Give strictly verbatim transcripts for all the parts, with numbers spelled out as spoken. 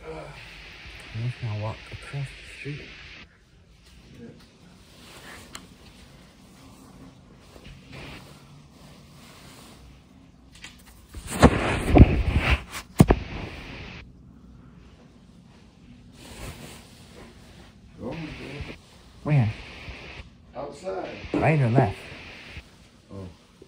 I'm just gonna walk across the street. Where? Outside. Right or left? Oh.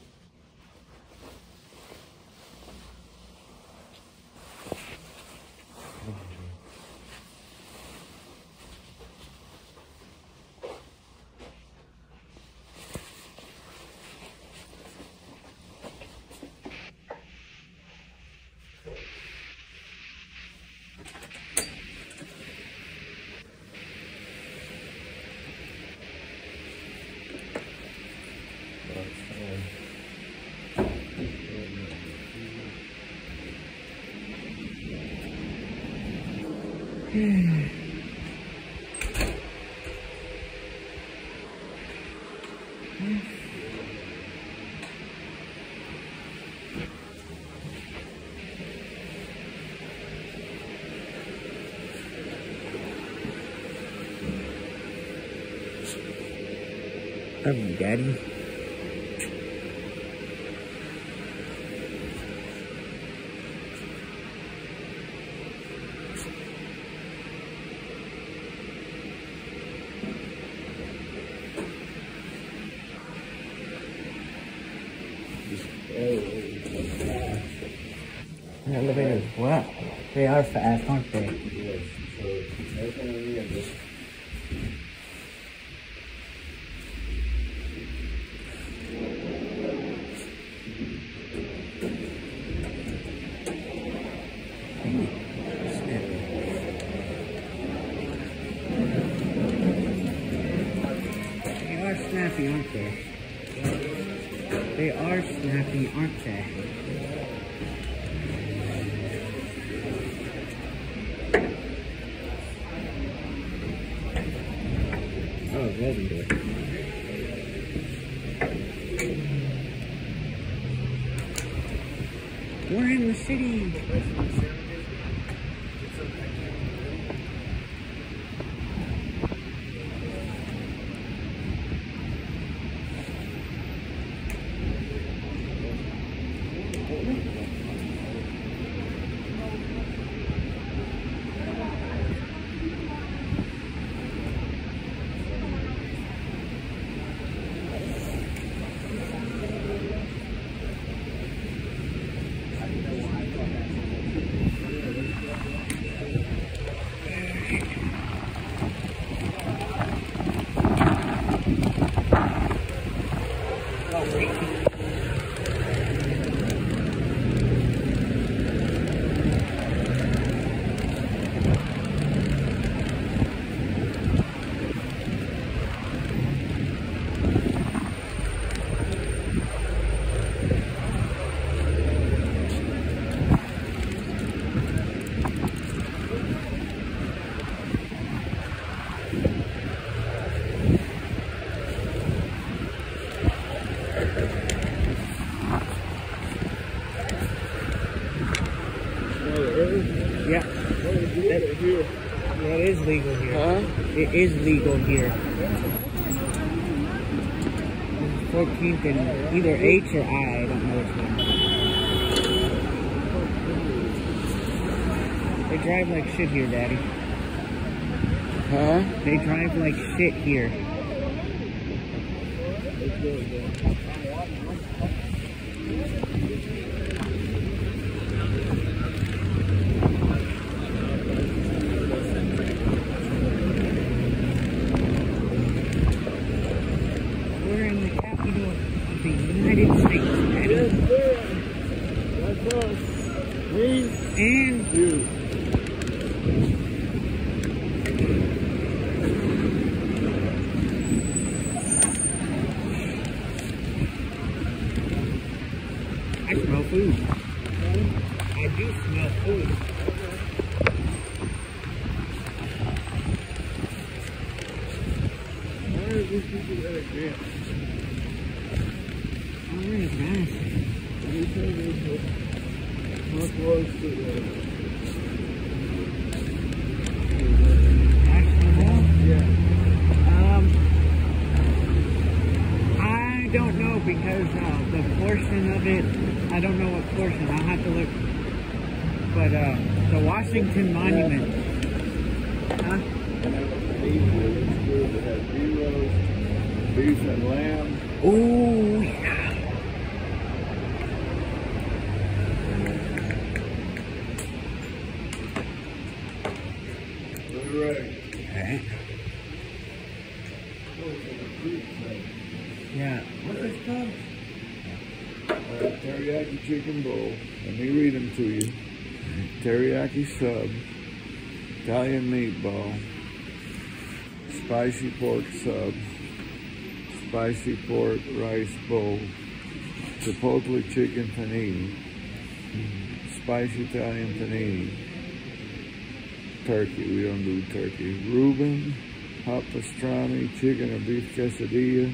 Love you, Daddy. The elevators, what? They are fast, aren't they? Yes. So, definitely. They are snappy, aren't they? They are snappy, aren't they? Oh, revolving door. We're in the city. Yeah. That, that is legal here. Huh? It is legal here. fourteenth and either H or I, I don't know which one. They drive like shit here, Daddy. Huh? They drive like shit here. We're in the capital of the United States, Daddy. That's us. Me And you. I smell food. I do smell food. Why are these people at a dance? Oh, we're in advance. They say they're so close to the uh, the portion of it, I don't know what portion, I'll have to look. But uh, the Washington Monument. Huh? They have gyros, beef and lamb. Oh, yeah. Right. Okay. Yeah. What's this called? Uh, teriyaki chicken bowl. Let me read them to you. Teriyaki sub, Italian meatball, spicy pork sub, spicy pork rice bowl, chipotle chicken panini, spicy Italian panini, turkey, we don't do turkey, Reuben, hot pastrami, chicken or beef quesadilla,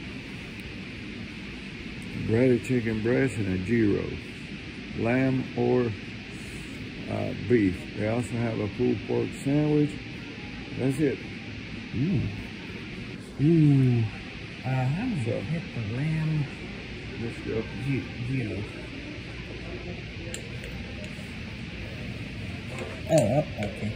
breaded chicken breast, and a gyro, lamb or uh, beef. They also have a pulled pork sandwich. That's it. Ooh. Ooh. Uh, I'm gonna So, hit the lamb. let's go. G- gyro. Oh, oh, okay.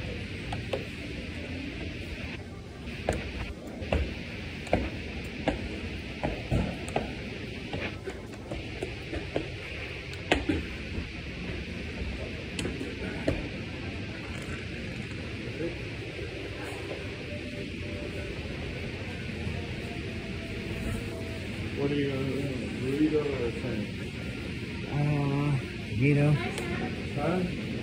What are you gonna do? Burrito or a sandwich? Uh, gyro. Huh?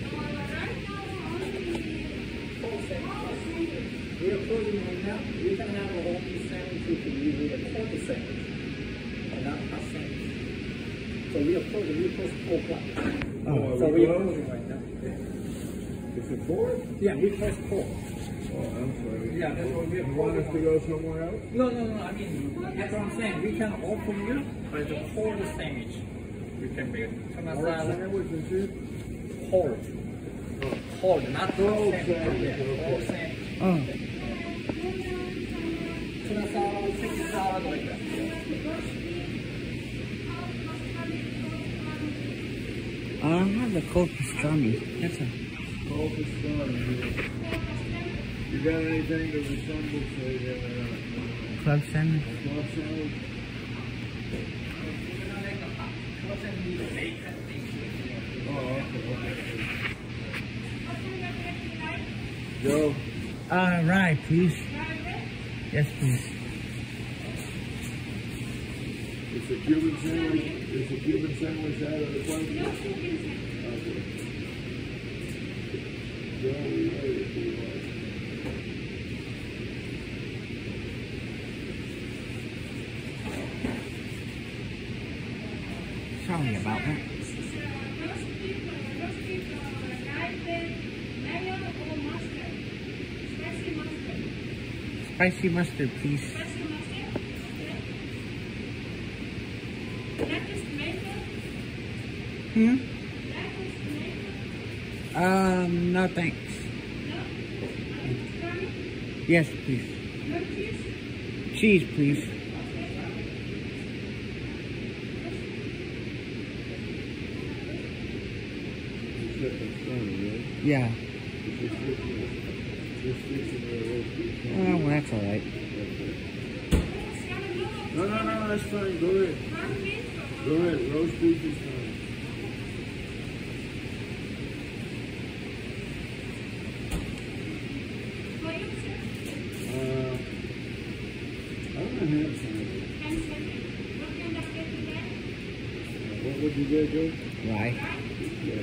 We are closing right now. You can have a whole beef sandwich. You can use it a turkey sandwich, and not a sandwich. So we are closing. We close at four o'clock. Oh, So are we we are closed? closing right now. Is it four? Yeah, we close four. Oh, I'm sorry. Yeah, that's what we are. You want us to go somewhere else? No, no, no. I mean, that's what I'm saying. We can open you, but it's a whole sandwich. We can make it. Tuna Or a salad, sandwich and shit? whole, whole, not Whole sandwich. sandwich, Yeah, okay. whole sandwich. Oh. Tuna salad, chicken salad, like that. I have the cold pastrami. That's a Cold pastrami. You got anything that resembles a uh, club sandwich. club sandwich? Oh, okay, okay. Joe, Uh, rye, please. Yes, please. is the Cuban sandwich, is the Cuban sandwich out of the question? Okay. Joe, we ready if you want. Sorry about that. Spicy mustard, please. Hmm? Um, no thanks. Yes, please. Cheese, please. It's just pastrami, right? Yeah. It's just fixing it. Just fixing the roast beef. Oh, well, that's all right. No, no, no, that's fine. Go ahead. Go ahead. Roast beef is fine. Uh, I don't have sandwich. What would you get, Joe? Rye. Yeah.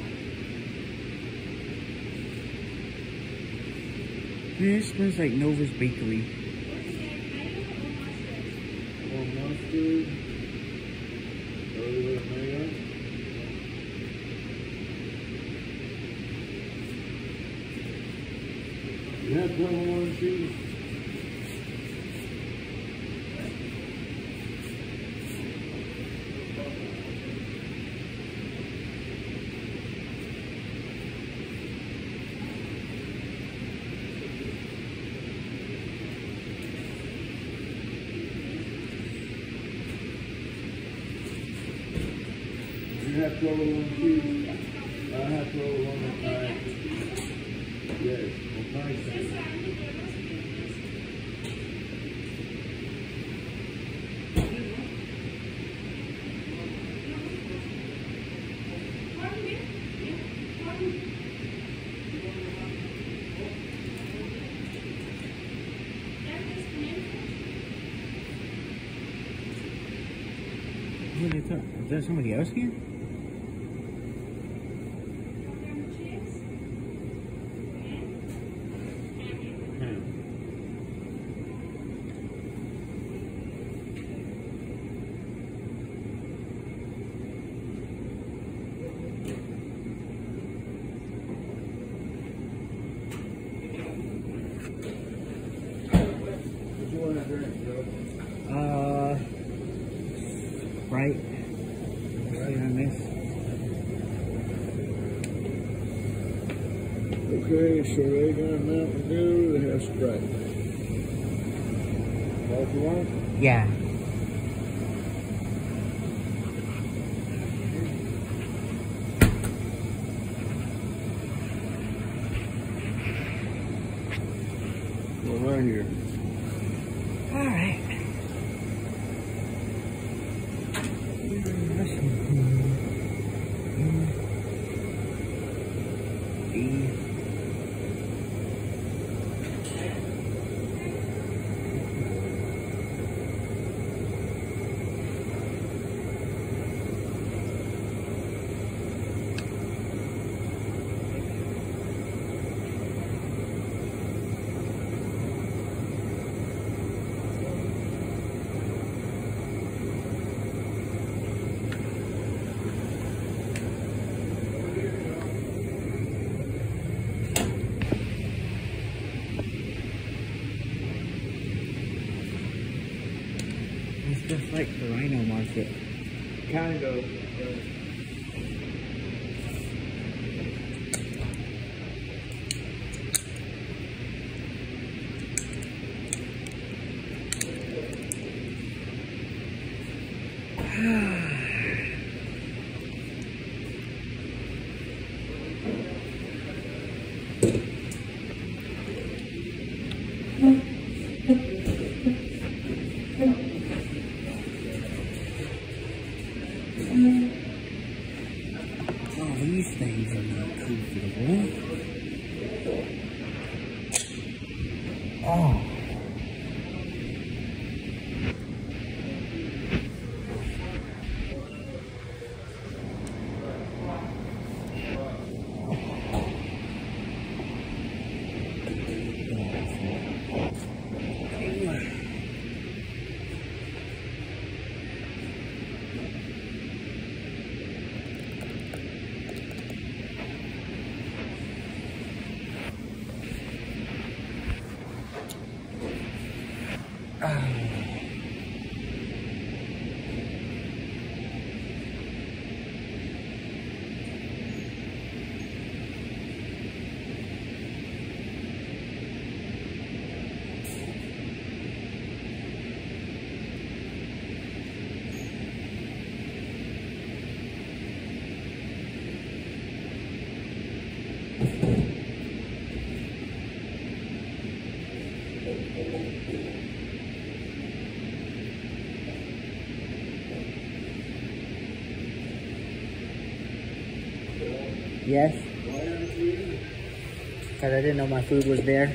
This smells like Nova's Bakery. More mustard. A little bit of mayo. You have provolone cheese? have trouble on Tuesday. I have trouble on that night. Yes, well, nice thing. Who did they talk? Is that somebody else here? What you want to drink, Joe? Uh, right. See on this. Okay, so they got Mountain Dew, they have Sprite. What you want? Yeah. Well, right here. All right. It's just like the Rhino Market. Kind of. Oh, these things are not comfortable. Oh. Yes? Because I didn't know my food was there.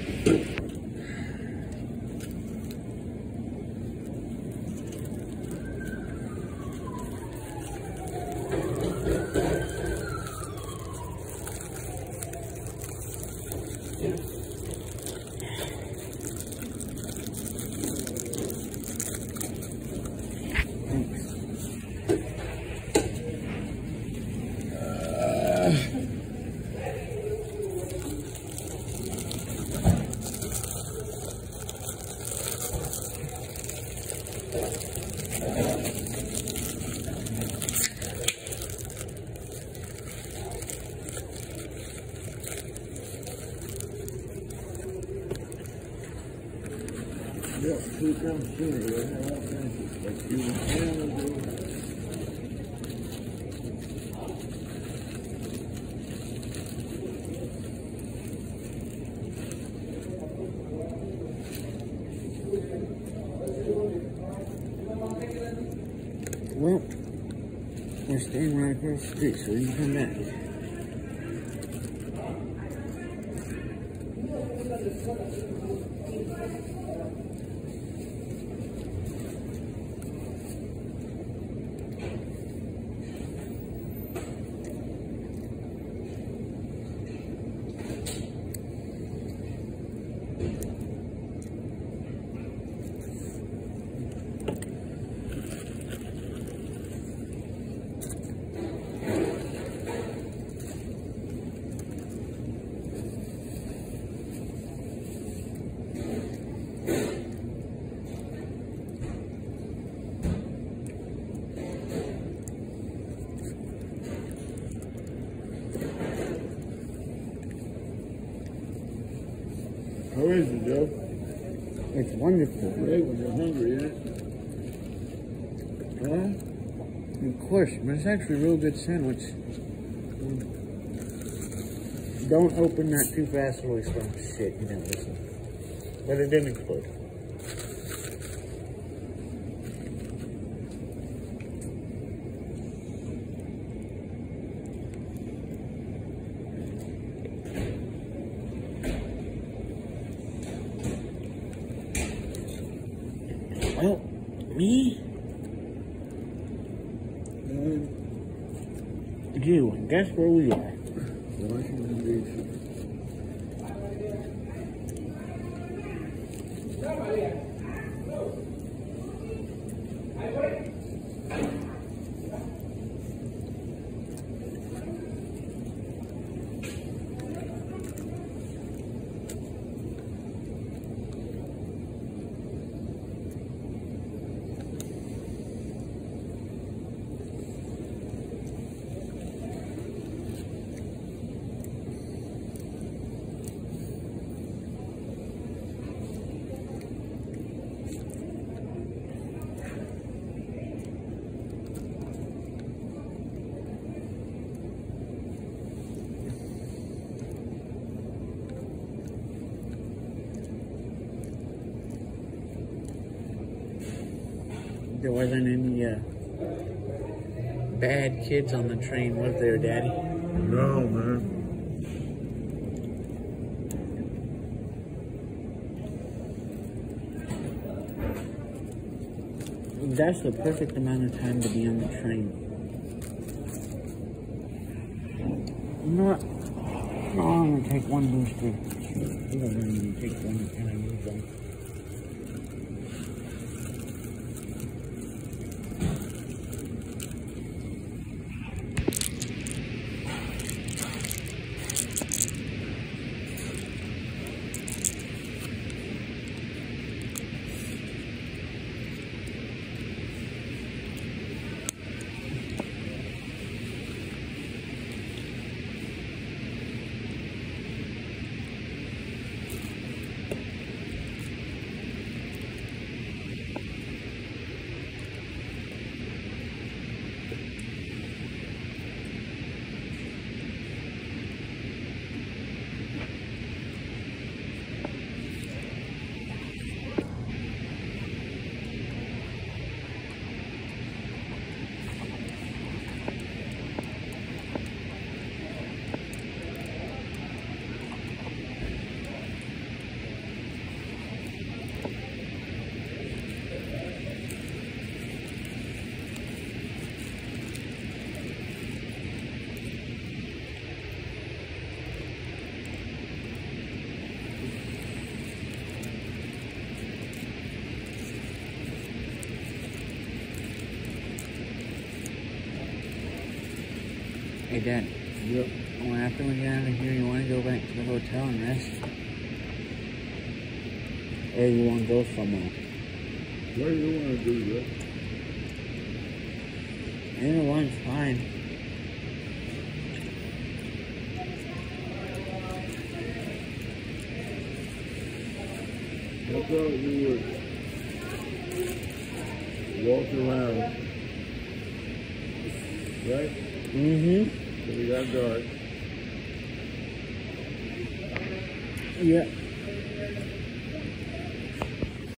Yeah, two comes sooner, they have all kinds of stuff. You can handle it. They're staying right across the street, so you can come back. How is it, Joe? It's wonderful. Great when you're hungry, isn't it? Well, of course, but it's actually a real good sandwich. Don't open that too fast or it's going to shit, you didn't listen. But it didn't explode. Well, me? And You, guess where we are? Washington, D C There wasn't any uh, bad kids on the train, was there, Daddy? No, man. That's the perfect amount of time to be on the train. You know what? Oh, I'm gonna take one booster. You don't really need to take one and I move on. Hey, Dad. Yep. Well, after we get out of here, you want to go back to the hotel and rest? Or you want to go somewhere? Where do you want to do that? Either one's fine. I thought you would walk around, right? Mm-hmm. So we got dark. Yeah.